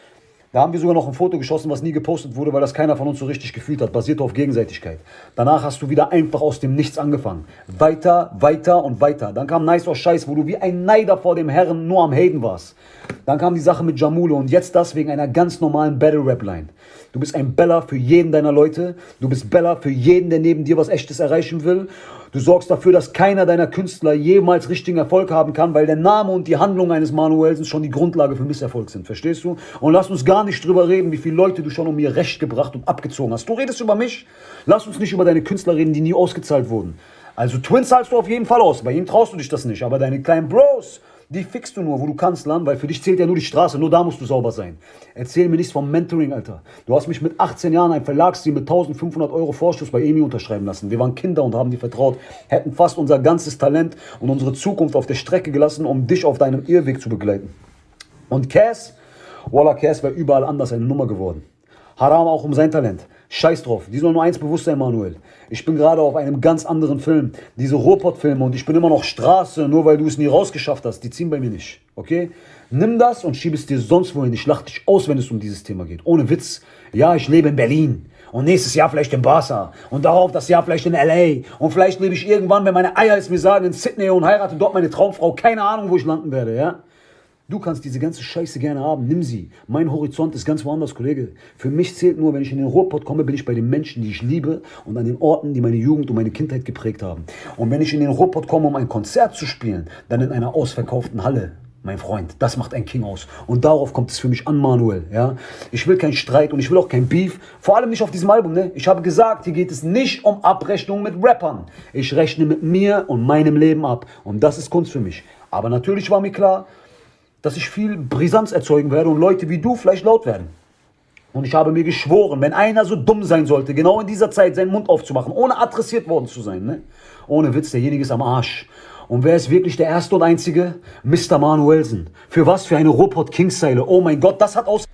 Da haben wir sogar noch ein Foto geschossen, was nie gepostet wurde, weil das keiner von uns so richtig gefühlt hat. Basiert auf Gegenseitigkeit. Danach hast du wieder einfach aus dem Nichts angefangen. Weiter, weiter und weiter. Dann kam Nice aus Scheiß, wo du wie ein Neider vor dem Herren nur am Haten warst. Dann kam die Sache mit Jamule und jetzt das wegen einer ganz normalen Battle-Rap-Line. Du bist ein Beller für jeden deiner Leute. Du bist Beller für jeden, der neben dir was Echtes erreichen will. Du sorgst dafür, dass keiner deiner Künstler jemals richtigen Erfolg haben kann, weil der Name und die Handlung eines Manuelsens schon die Grundlage für Misserfolg sind. Verstehst du? Und lass uns gar nicht drüber reden, wie viele Leute du schon um ihr Recht gebracht und abgezogen hast. Du redest über mich. Lass uns nicht über deine Künstler reden, die nie ausgezahlt wurden. Also Twin zahlst du auf jeden Fall aus. Bei ihm traust du dich das nicht. Aber deine kleinen Bros, die fixst du nur, wo du kannst, Lan, weil für dich zählt ja nur die Straße, nur da musst du sauber sein. Erzähl mir nichts vom Mentoring, Alter. Du hast mich mit 18 Jahren ein Verlagsdeal mit 1500 € Vorschuss bei EMI unterschreiben lassen. Wir waren Kinder und haben dir vertraut, hätten fast unser ganzes Talent und unsere Zukunft auf der Strecke gelassen, um dich auf deinem Irrweg zu begleiten. Und Cass, Wallah, Cass wäre überall anders eine Nummer geworden. Haram auch um sein Talent. Scheiß drauf. Die soll nur eins bewusst sein, Manuel. Ich bin gerade auf einem ganz anderen Film. Diese Ruhrpott-Filme und ich bin immer noch Straße, nur weil du es nie rausgeschafft hast. Die ziehen bei mir nicht. Okay? Nimm das und schieb es dir sonst wohin. Ich lach dich aus, wenn es um dieses Thema geht. Ohne Witz. Ja, ich lebe in Berlin. Und nächstes Jahr vielleicht in Barca. Und darauf das Jahr vielleicht in L.A. Und vielleicht lebe ich irgendwann, wenn meine Eier es mir sagen, in Sydney und heirate dort meine Traumfrau. Keine Ahnung, wo ich landen werde, ja? Du kannst diese ganze Scheiße gerne haben, nimm sie. Mein Horizont ist ganz woanders, Kollege. Für mich zählt nur, wenn ich in den Ruhrpott komme, bin ich bei den Menschen, die ich liebe und an den Orten, die meine Jugend und meine Kindheit geprägt haben. Und wenn ich in den Ruhrpott komme, um ein Konzert zu spielen, dann in einer ausverkauften Halle. Mein Freund, das macht ein King aus. Und darauf kommt es für mich an, Manuel. Ja? Ich will keinen Streit und ich will auch kein Beef. Vor allem nicht auf diesem Album. Ne? Ich habe gesagt, hier geht es nicht um Abrechnung mit Rappern. Ich rechne mit mir und meinem Leben ab. Und das ist Kunst für mich. Aber natürlich war mir klar, dass ich viel Brisanz erzeugen werde und Leute wie du vielleicht laut werden. Und ich habe mir geschworen, wenn einer so dumm sein sollte, genau in dieser Zeit seinen Mund aufzumachen, ohne adressiert worden zu sein, ne? Ohne Witz, derjenige ist am Arsch. Und wer ist wirklich der Erste und Einzige? Mr. Manuelsen. Für was? Für eine Ruhrpott-Kingseile. Oh mein Gott, das hat aus...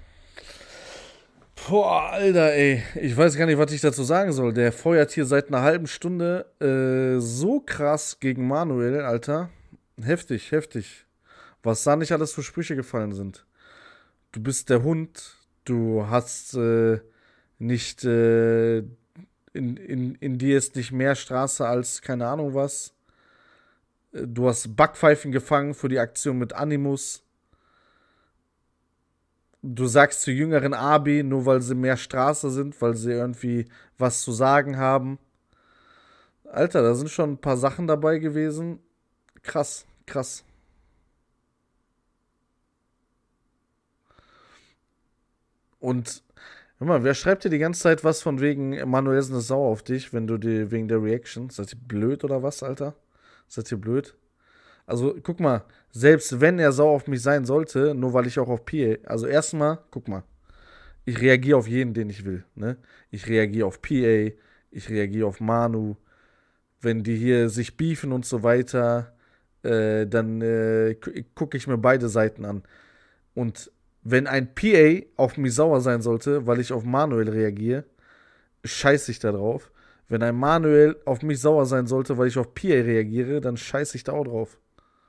Boah, Alter, ey. Ich weiß gar nicht, was ich dazu sagen soll. Der feuert hier seit einer halben Stunde so krass gegen Manuel, Alter. Heftig, heftig. Was da nicht alles für Sprüche gefallen sind. Du bist der Hund, du hast nicht, in dir ist nicht mehr Straße als keine Ahnung was. Du hast Backpfeifen gefangen für die Aktion mit Animus. Du sagst zu jüngeren Abi, nur weil sie mehr Straße sind, weil sie irgendwie was zu sagen haben. Alter, da sind schon ein paar Sachen dabei gewesen. Krass, krass. Und, hör mal, wer schreibt dir die ganze Zeit was von wegen Manuel ist eine Sau auf dich, wenn du dir wegen der Reaction? Seid ihr blöd oder was, Alter? Seid ihr blöd? Also, guck mal, selbst wenn er sauer auf mich sein sollte, nur weil ich auch auf PA, also erstmal, guck mal, ich reagiere auf jeden, den ich will, ne? Ich reagiere auf PA, ich reagiere auf Manu, wenn die hier sich beefen und so weiter, dann gucke ich mir beide Seiten an. Und wenn ein PA auf mich sauer sein sollte, weil ich auf Manuel reagiere, scheiße ich da drauf. Wenn ein Manuel auf mich sauer sein sollte, weil ich auf PA reagiere, dann scheiße ich da auch drauf.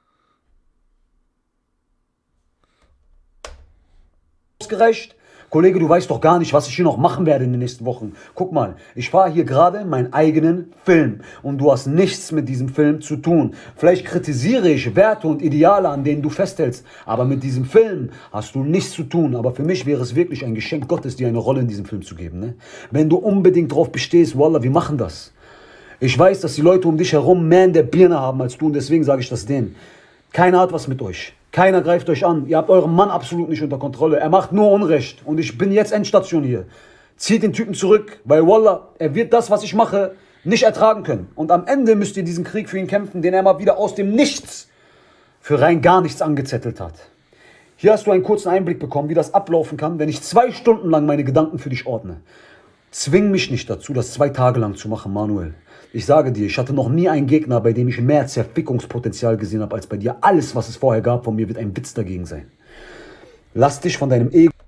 Ausgereicht? Kollege, du weißt doch gar nicht, was ich hier noch machen werde in den nächsten Wochen. Guck mal, ich fahre hier gerade meinen eigenen Film und du hast nichts mit diesem Film zu tun. Vielleicht kritisiere ich Werte und Ideale, an denen du festhältst, aber mit diesem Film hast du nichts zu tun. Aber für mich wäre es wirklich ein Geschenk Gottes, dir eine Rolle in diesem Film zu geben. Ne? Wenn du unbedingt drauf bestehst, Wallah, wir machen das. Ich weiß, dass die Leute um dich herum mehr in der Birne haben als du und deswegen sage ich das denen. Keiner hat was mit euch. Keiner greift euch an. Ihr habt euren Mann absolut nicht unter Kontrolle. Er macht nur Unrecht. Und ich bin jetzt Endstation hier. Zieht den Typen zurück, weil Wallah, er wird das, was ich mache, nicht ertragen können. Und am Ende müsst ihr diesen Krieg für ihn kämpfen, den er mal wieder aus dem Nichts für rein gar nichts angezettelt hat. Hier hast du einen kurzen Einblick bekommen, wie das ablaufen kann, wenn ich 2 Stunden lang meine Gedanken für dich ordne. Zwing mich nicht dazu, das 2 Tage lang zu machen, Manuel. Ich sage dir, ich hatte noch nie einen Gegner, bei dem ich mehr Zerfickungspotenzial gesehen habe als bei dir. Alles, was es vorher gab von mir, wird ein Witz dagegen sein. Lass dich von deinem Ego...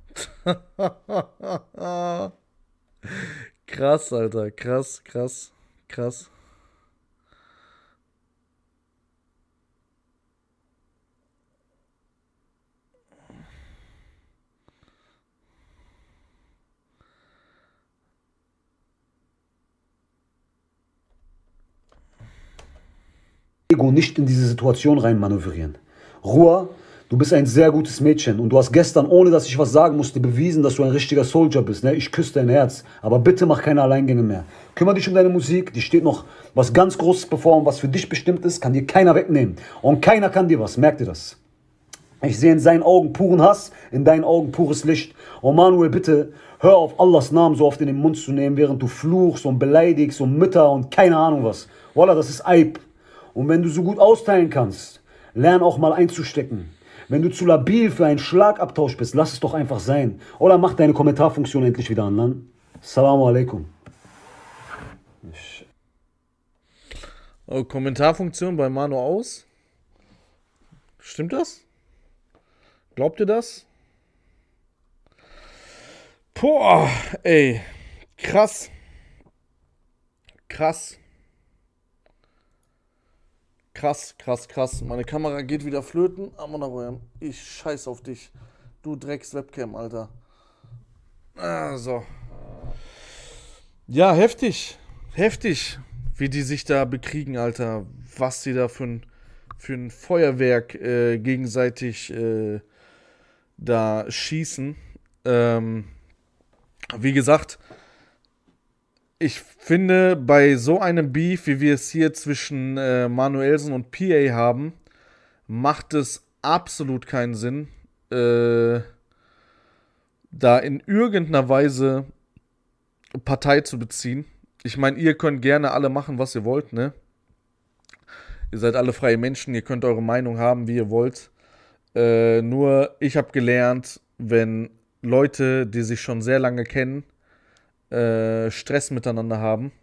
Krass, Alter. Krass, krass, krass. nicht in diese Situation rein manövrieren. Ruhr, du bist ein sehr gutes Mädchen und du hast gestern, ohne dass ich was sagen musste, bewiesen, dass du ein richtiger Soldier bist. Ne? Ich küsse dein Herz, aber bitte mach keine Alleingänge mehr. Kümmere dich um deine Musik, die steht noch was ganz Großes bevor und was für dich bestimmt ist, kann dir keiner wegnehmen. Und keiner kann dir was, merk dir das. Ich sehe in seinen Augen puren Hass, in deinen Augen pures Licht. Oh Manuel, bitte, hör auf, Allahs Namen so oft in den Mund zu nehmen, während du fluchst und beleidigst und Mütter und keine Ahnung was. Wallah, das ist Eib. Und wenn du so gut austeilen kannst, lern auch mal einzustecken. Wenn du zu labil für einen Schlagabtausch bist, lass es doch einfach sein. Oder mach deine Kommentarfunktion endlich wieder an. Dann. Assalamu alaikum. Oh, Kommentarfunktion bei Manu aus? Stimmt das? Glaubt ihr das? Boah, ey. Krass. Krass. Krass, krass, krass. Meine Kamera geht wieder flöten. Aber ich scheiß auf dich. Du Drecks-Webcam, Alter. Ah, so. Ja, heftig. Heftig, wie die sich da bekriegen, Alter. Was die da für ein Feuerwerk gegenseitig da schießen. Wie gesagt, ich finde, bei so einem Beef, wie wir es hier zwischen Manuelsen und PA haben, macht es absolut keinen Sinn, da in irgendeiner Weise Partei zu beziehen. Ich meine, ihr könnt gerne alle machen, was ihr wollt, ne? Ihr seid alle freie Menschen, ihr könnt eure Meinung haben, wie ihr wollt. Nur, ich habe gelernt, wenn Leute, die sich schon sehr lange kennen, Stress miteinander haben.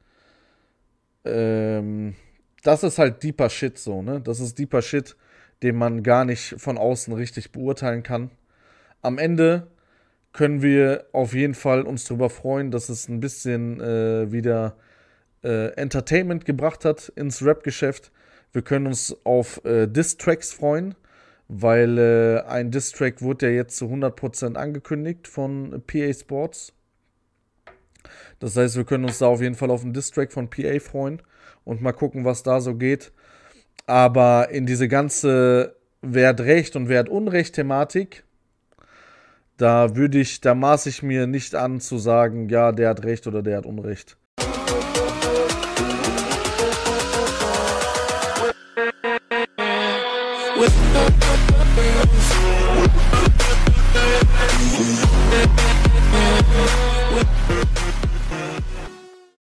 Das ist halt deeper Shit so, ne? Das ist deeper Shit, den man gar nicht von außen richtig beurteilen kann. Am Ende können wir auf jeden Fall uns darüber freuen, dass es ein bisschen wieder Entertainment gebracht hat ins Rap-Geschäft. Wir können uns auf Diss-Tracks freuen, weil ein Diss-Track wurde ja jetzt zu 100% angekündigt von PA Sports. Das heißt, wir können uns da auf jeden Fall auf einen Diss-Track von PA freuen und mal gucken, was da so geht. Aber in diese ganze wer hat Recht und wer hat Unrecht Thematik, da maße ich mir nicht an zu sagen, ja, der hat Recht oder der hat Unrecht. With